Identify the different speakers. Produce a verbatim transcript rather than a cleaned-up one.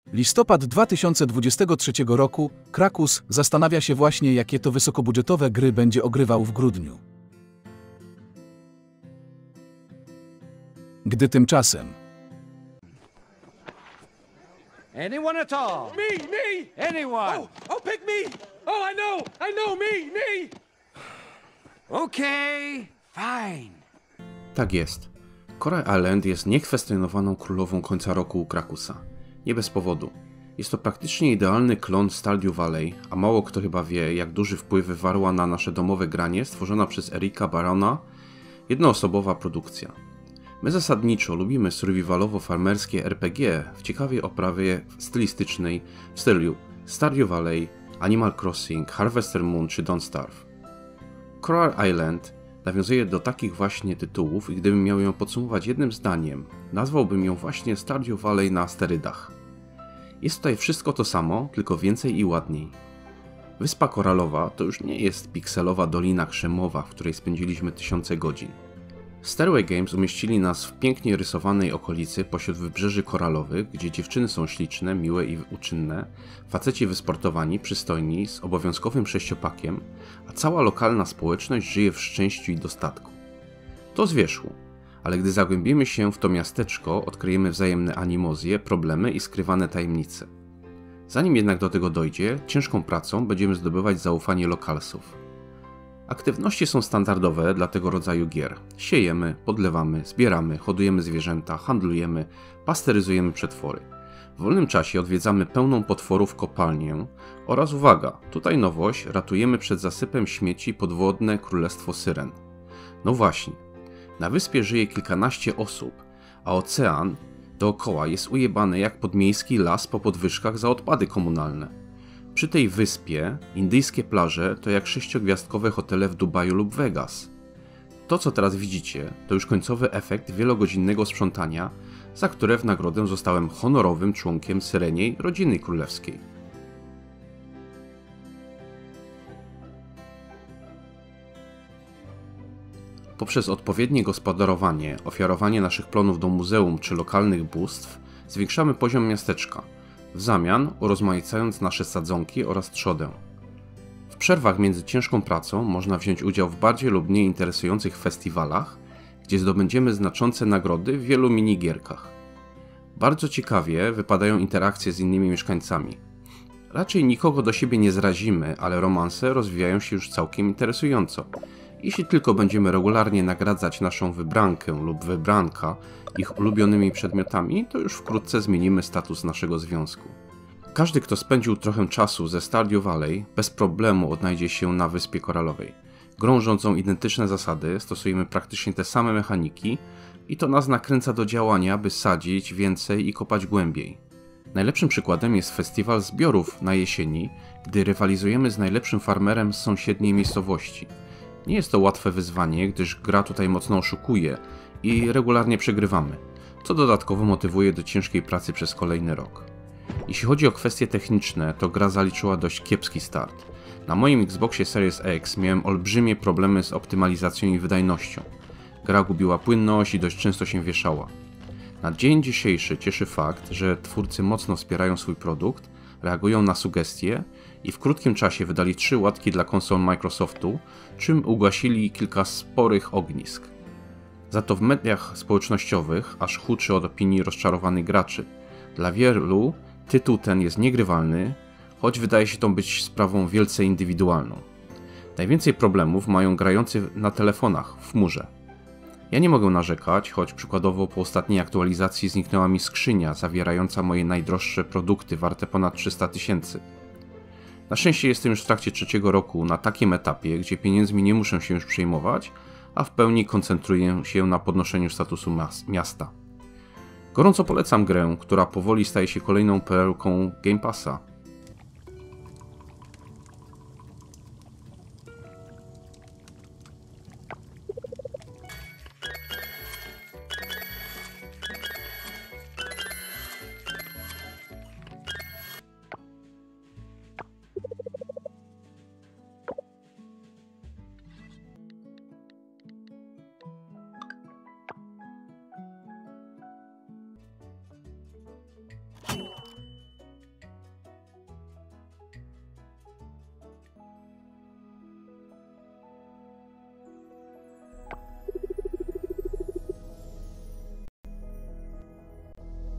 Speaker 1: Listopad dwa tysiące dwudziestego trzeciego roku, Krakus zastanawia się właśnie, jakie to wysokobudżetowe gry będzie ogrywał w grudniu. Gdy tymczasem
Speaker 2: Anyone at all?
Speaker 3: Me, me!
Speaker 2: Anyone?
Speaker 3: Oh, oh, pick me! Oh, I know, I know, me, me!
Speaker 2: Okay, fine.
Speaker 4: Tak jest. Coral Island jest niekwestionowaną królową końca roku u Krakusa. Nie bez powodu. Jest to praktycznie idealny klon Stardew Valley, a mało kto chyba wie, jak duży wpływ wywarła na nasze domowe granie stworzona przez Erika Barona jednoosobowa produkcja. My zasadniczo lubimy survivalowo-farmerskie R P G w ciekawej oprawie stylistycznej w stylu Stardew Valley, Animal Crossing, Harvester Moon czy Don't Starve. Coral Island nawiązuje do takich właśnie tytułów i gdybym miał ją podsumować jednym zdaniem, nazwałbym ją właśnie Stardew Valley na sterydach. Jest tutaj wszystko to samo, tylko więcej i ładniej. Wyspa Koralowa to już nie jest pikselowa dolina krzemowa, w której spędziliśmy tysiące godzin. Stairway Games umieścili nas w pięknie rysowanej okolicy pośród wybrzeży koralowych, gdzie dziewczyny są śliczne, miłe i uczynne, faceci wysportowani, przystojni, z obowiązkowym sześciopakiem, a cała lokalna społeczność żyje w szczęściu i dostatku. To z wierzchu, ale gdy zagłębimy się w to miasteczko, odkryjemy wzajemne animozje, problemy i skrywane tajemnice. Zanim jednak do tego dojdzie, ciężką pracą będziemy zdobywać zaufanie lokalsów. Aktywności są standardowe dla tego rodzaju gier. Siejemy, podlewamy, zbieramy, hodujemy zwierzęta, handlujemy, pasteryzujemy przetwory. W wolnym czasie odwiedzamy pełną potworów kopalnię oraz, uwaga, tutaj nowość, ratujemy przed zasypem śmieci podwodne Królestwo Syren. No właśnie, na wyspie żyje kilkanaście osób, a ocean dookoła jest ujebany jak podmiejski las po podwyżkach za odpady komunalne. Przy tej wyspie indyjskie plaże to jak sześciogwiazdkowe hotele w Dubaju lub Vegas. To, co teraz widzicie, to już końcowy efekt wielogodzinnego sprzątania, za które w nagrodę zostałem honorowym członkiem Syreniej rodziny królewskiej. Poprzez odpowiednie gospodarowanie, ofiarowanie naszych plonów do muzeum czy lokalnych bóstw zwiększamy poziom miasteczka, w zamian urozmaicając nasze sadzonki oraz trzodę. W przerwach między ciężką pracą można wziąć udział w bardziej lub mniej interesujących festiwalach, gdzie zdobędziemy znaczące nagrody w wielu minigierkach. Bardzo ciekawie wypadają interakcje z innymi mieszkańcami. Raczej nikogo do siebie nie zrazimy, ale romanse rozwijają się już całkiem interesująco. Jeśli tylko będziemy regularnie nagradzać naszą wybrankę lub wybranka ich ulubionymi przedmiotami, to już wkrótce zmienimy status naszego związku. Każdy, kto spędził trochę czasu ze Stardew Valley, bez problemu odnajdzie się na Wyspie Koralowej. Grą rządzą identyczne zasady, stosujemy praktycznie te same mechaniki i to nas nakręca do działania, by sadzić więcej i kopać głębiej. Najlepszym przykładem jest festiwal zbiorów na jesieni, gdy rywalizujemy z najlepszym farmerem z sąsiedniej miejscowości. Nie jest to łatwe wyzwanie, gdyż gra tutaj mocno oszukuje i regularnie przegrywamy, co dodatkowo motywuje do ciężkiej pracy przez kolejny rok. Jeśli chodzi o kwestie techniczne, to gra zaliczyła dość kiepski start. Na moim Xboxie Series X miałem olbrzymie problemy z optymalizacją i wydajnością. Gra gubiła płynność i dość często się wieszała. Na dzień dzisiejszy cieszy fakt, że twórcy mocno wspierają swój produkt, reagują na sugestie i w krótkim czasie wydali trzy łatki dla konsol Microsoftu, czym ugasili kilka sporych ognisk. Za to w mediach społecznościowych aż huczy od opinii rozczarowanych graczy. Dla wielu tytuł ten jest niegrywalny, choć wydaje się to być sprawą wielce indywidualną. Najwięcej problemów mają grający na telefonach w chmurze. Ja nie mogę narzekać, choć przykładowo po ostatniej aktualizacji zniknęła mi skrzynia zawierająca moje najdroższe produkty warte ponad trzysta tysięcy. Na szczęście jestem już w trakcie trzeciego roku na takim etapie, gdzie pieniędzmi nie muszę się już przejmować, a w pełni koncentruję się na podnoszeniu statusu miasta. Gorąco polecam grę, która powoli staje się kolejną perełką Game Passa.